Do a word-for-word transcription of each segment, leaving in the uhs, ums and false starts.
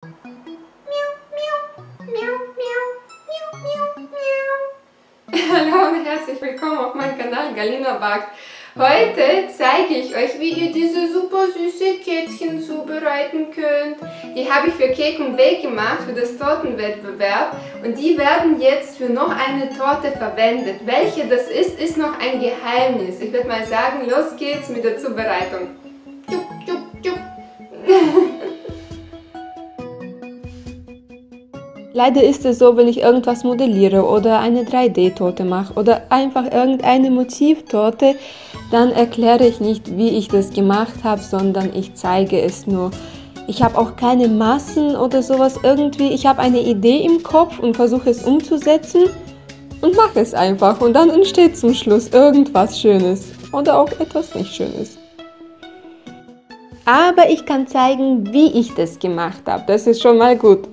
Hallo und herzlich willkommen auf meinem Kanal Galina backt. Heute zeige ich euch, wie ihr diese super süße Kätzchen zubereiten könnt. Die habe ich für Cake und Bake gemacht, für das Tortenwettbewerb. Und die werden jetzt für noch eine Torte verwendet. Welche das ist, ist noch ein Geheimnis. Ich würde mal sagen, los geht's mit der Zubereitung. Tjup, tjup, tjup. Leider ist es so, wenn ich irgendwas modelliere oder eine drei D Torte mache oder einfach irgendeine Motivtorte, dann erkläre ich nicht, wie ich das gemacht habe, sondern ich zeige es nur. Ich habe auch keine Massen oder sowas irgendwie. Ich habe eine Idee im Kopf und versuche es umzusetzen und mache es einfach. Und dann entsteht zum Schluss irgendwas Schönes oder auch etwas nicht Schönes. Aber ich kann zeigen, wie ich das gemacht habe. Das ist schon mal gut.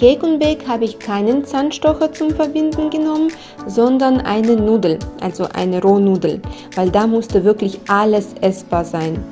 Cake und Bake habe ich keinen Zahnstocher zum Verbinden genommen, sondern eine Nudel, also eine Rohnudel, weil da musste wirklich alles essbar sein.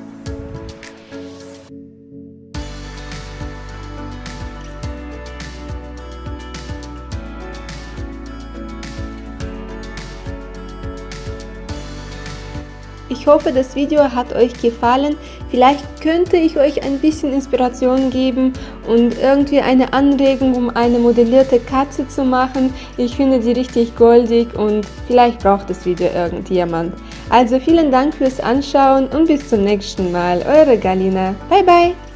Ich hoffe, das Video hat euch gefallen. Vielleicht könnte ich euch ein bisschen Inspiration geben und irgendwie eine Anregung, um eine modellierte Katze zu machen. Ich finde die richtig goldig und vielleicht braucht das Video irgendjemand. Also vielen Dank fürs Anschauen und bis zum nächsten Mal. Eure Galina. Bye bye!